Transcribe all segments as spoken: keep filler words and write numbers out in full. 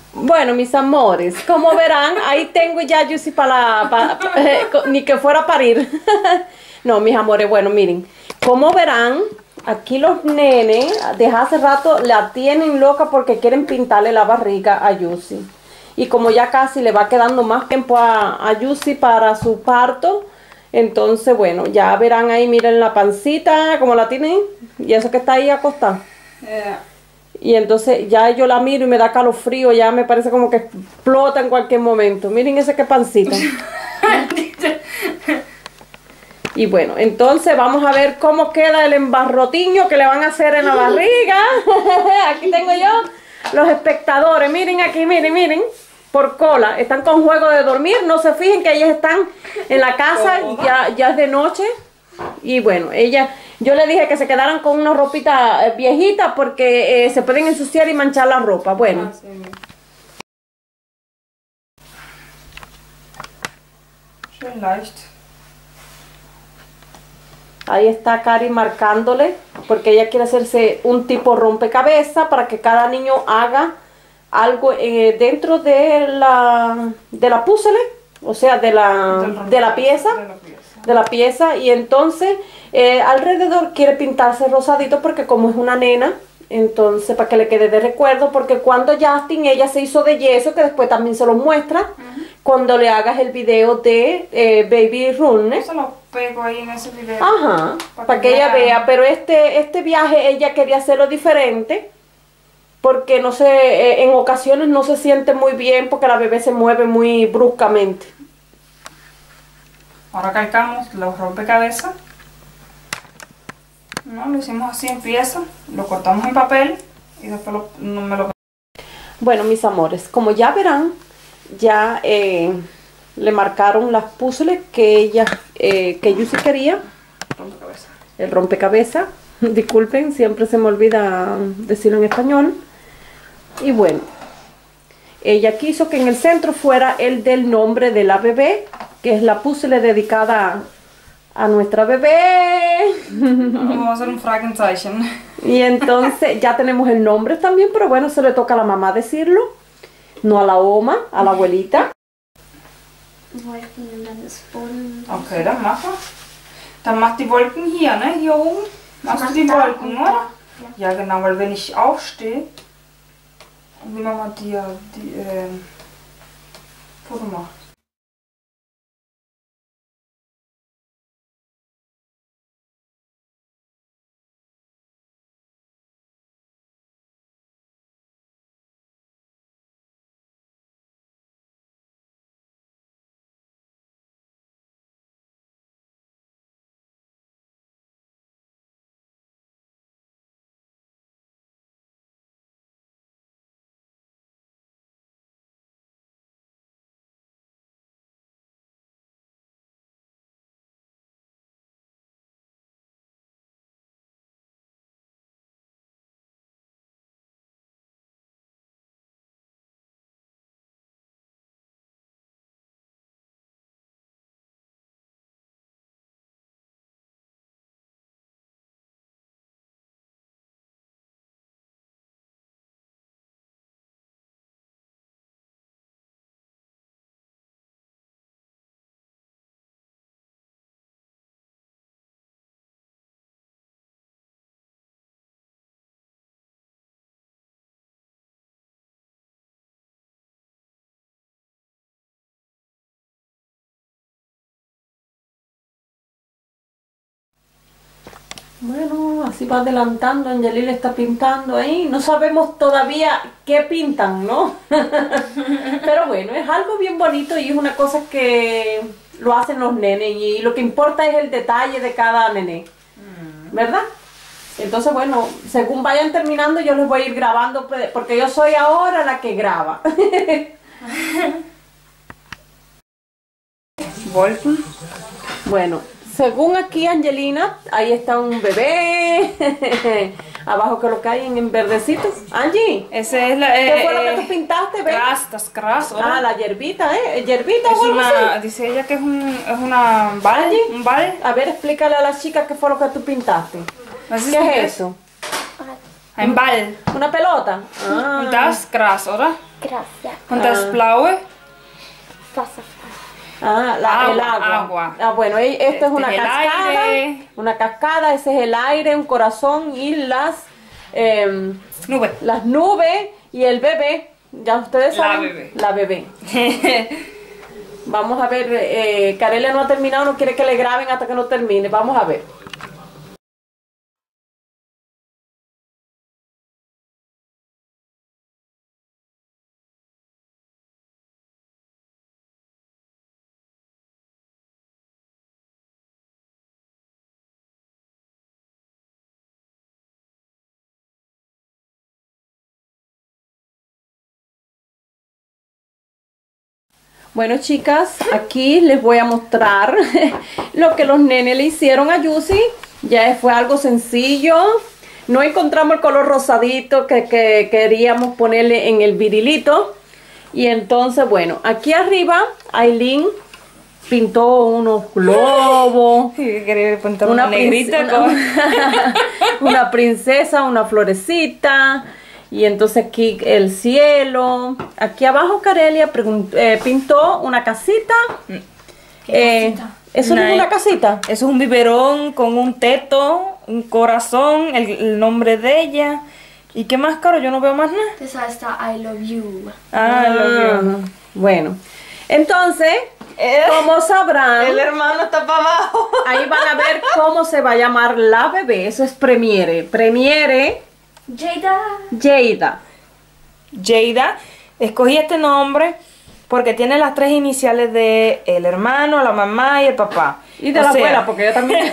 Bueno, mis amores, como verán, ahí tengo ya Yusi para la, pa- pa- eh, co- ni que fuera a parir. No, mis amores, bueno, miren, como verán, aquí los nenes, desde hace rato la tienen loca porque quieren pintarle la barriga a Yusi. Y como ya casi le va quedando más tiempo a, a Yusi para su parto, entonces, bueno, ya verán ahí, miren la pancita, como la tienen, y eso que está ahí acostada. Yeah. Y entonces ya yo la miro y me da calofrío, ya me parece como que explota en cualquier momento. Miren ese que pancita. Y bueno, entonces vamos a ver cómo queda el embarrotiño que le van a hacer en la barriga. Aquí tengo yo los espectadores. Miren aquí, miren, miren. Por cola. Están con juego de dormir. No se fijen que ellas están en la casa. Ya, ya es de noche. Y bueno, ella, yo le dije que se quedaran con una ropita eh, viejita porque eh, se pueden ensuciar y manchar la ropa. Bueno. Ah, sí. Schön leicht. Ahí está Cari marcándole porque ella quiere hacerse un tipo rompecabezas para que cada niño haga algo eh, dentro de la de la puzzle, o sea, de la, de la pieza. De la pieza. de la pieza y entonces eh, alrededor quiere pintarse rosadito porque como es una nena, entonces para que le quede de recuerdo, porque cuando Justin ella se hizo de yeso, que después también se lo muestra, uh-huh. Cuando le hagas el video de eh, Baby Run, ¿eh? Yo se lo pego ahí en ese video. Ajá, para, para que, que ella vea. vea, pero este, este viaje ella quería hacerlo diferente, porque no sé, eh, en ocasiones no se siente muy bien porque la bebé se mueve muy bruscamente. Ahora calcamos los rompecabezas. No, lo hicimos así en piezas, lo cortamos en papel y después lo, no me lo... Bueno, mis amores, como ya verán, ya eh, le marcaron las puzzles que ella, eh, que Yusi quería. Rompecabezas. El rompecabezas. Disculpen, siempre se me olvida decirlo en español. Y bueno, ella quiso que en el centro fuera el del nombre de la bebé, que es la puzzle dedicada a nuestra bebé. Vamos a hacer un Fragezeichen. Y entonces ya tenemos el nombre también, pero bueno, se le toca a la mamá decirlo, no a la oma, a la abuelita. Okay, dann mach mal. Dann mach die Wolken hier, ne? Hier oben. Machst du die Wolken, oder? Ja, genau, weil wenn ich aufstehe, wie Mama dir die äh, Foto macht. Bueno, así va adelantando, Angelina está pintando ahí, no sabemos todavía qué pintan, ¿no? Pero bueno, es algo bien bonito y es una cosa que lo hacen los nenes y lo que importa es el detalle de cada nene, ¿verdad? Entonces bueno, según vayan terminando yo les voy a ir grabando porque yo soy ahora la que graba. Wolken. Bueno. Según aquí Angelina, ahí está un bebé, abajo que lo caen en verdecito. Angie, ese es la, eh, ¿qué fue lo que eh, tú pintaste? ¿Ves? Gras, das Gras, ¿verdad? Ah, la hierbita, ¿eh? ¿Hierbita es o algo una, así? dice ella que es, un, es una bal, Angie, un bal. a ver, explícale a las chicas qué fue lo que tú pintaste. ¿Qué ¿Qué es eso? Ein Ball. Una pelota. Ah. Und das Gras, oder? Gracias. Und das Blaue? Wasserfall. Ah, la- Agua, el agua. agua. Ah, bueno, y esto es Este una es el cascada. aire. Una cascada, ese es el aire, un corazón y las, em, Nube. las nubes y el bebé. Ya ustedes La saben. bebé. La bebé. Vamos a ver, eh, Carelia no ha terminado, no quiere que le graben hasta que no termine. Vamos a ver. Bueno, chicas, aquí les voy a mostrar lo que los nenes le hicieron a Yusi. Ya fue algo sencillo. No encontramos el color rosadito que, que queríamos ponerle en el virilito. Y entonces, bueno, aquí arriba Aileen pintó unos globos. Sí, quería pintar Una, una negrita princ- con... una, una princesa, una florecita. Y entonces aquí el cielo. Aquí abajo Carelia pregun- eh, pintó una casita. Eh, casita? ¿Eso no es Una- una casita? Eso es un biberón con un teto, un corazón, el, el nombre de ella. ¿Y qué más, Caro? Yo no veo más nada. Das heißt da I love you. Ah, lo veo. Ah, bueno, entonces, como sabrán, El hermano está para abajo. ahí van a ver cómo se va a llamar la bebé. Eso es Premiere. Premiere Jada. Jada. Jada. Escogí este nombre porque tiene las tres iniciales de el hermano, la mamá y el papá. Y de O la sea, abuela, porque yo también.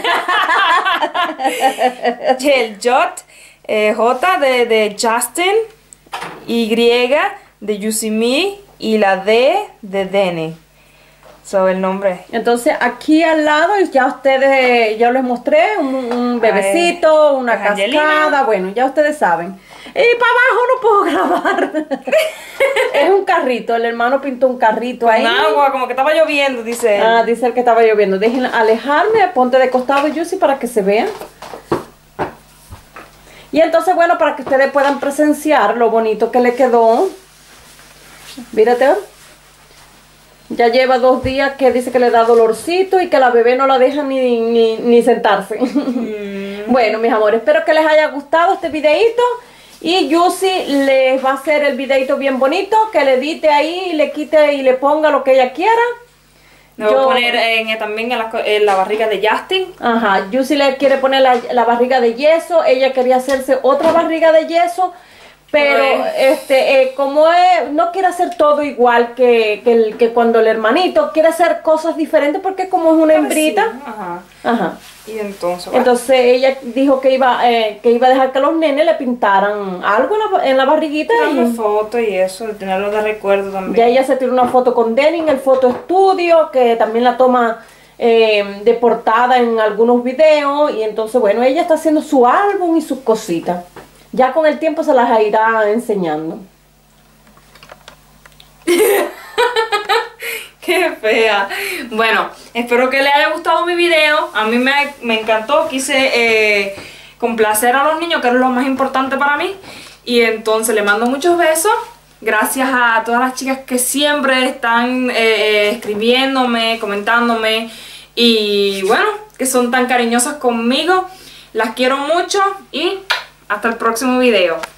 El J, eh, J de, de Justin, Y de Yusimi y la D de Dene. So, el nombre. Entonces aquí al lado ya ustedes, ya les mostré un, un bebecito, una pues, Angelina. cascada, bueno, ya ustedes saben. Y para abajo no puedo grabar. Es un carrito, el hermano pintó un carrito ahí. Con agua, como que estaba lloviendo, dice él. Ah, dice el que estaba lloviendo. Dejen alejarme, ponte de costado, Yusi, para que se vean. Y entonces, bueno, para que ustedes puedan presenciar lo bonito que le quedó. Mírate. Ya lleva dos días que dice que le da dolorcito y que la bebé no la deja ni, ni, ni sentarse. Mm. Bueno, mis amores, espero que les haya gustado este videito. Y Yusi les va a hacer el videito bien bonito, que le edite ahí y le quite y le ponga lo que ella quiera. Le voy Yo- a poner en, también en la, en la barriga de Justin. Ajá, Yusi le quiere poner la, la barriga de yeso, ella quería hacerse otra barriga de yeso, pero Bueno. este eh, como es, no quiere hacer todo igual que, que, el- que cuando el hermanito quiere hacer cosas diferentes porque como es una hembrita. Ajá. Ajá. Y entonces, bueno, Entonces ella dijo que iba eh, que iba a dejar que los nenes le pintaran algo en la, en la barriguita tirarle y fotos y eso, de tenerlo de recuerdo también. ya ella se tiró una foto con Denny en el foto estudio, que también la toma eh, de portada en algunos videos. Y entonces, bueno, ella está haciendo su álbum y sus cositas. Ya con el tiempo se las irá enseñando. Qué fea. Bueno, espero que les haya gustado mi video. A mí me, me encantó. Quise eh, complacer a los niños, que es lo más importante para mí. Y entonces le mando muchos besos. Gracias a todas las chicas que siempre están eh, eh, escribiéndome, comentándome. Y bueno, que son tan cariñosas conmigo. Las quiero mucho y hasta el próximo video.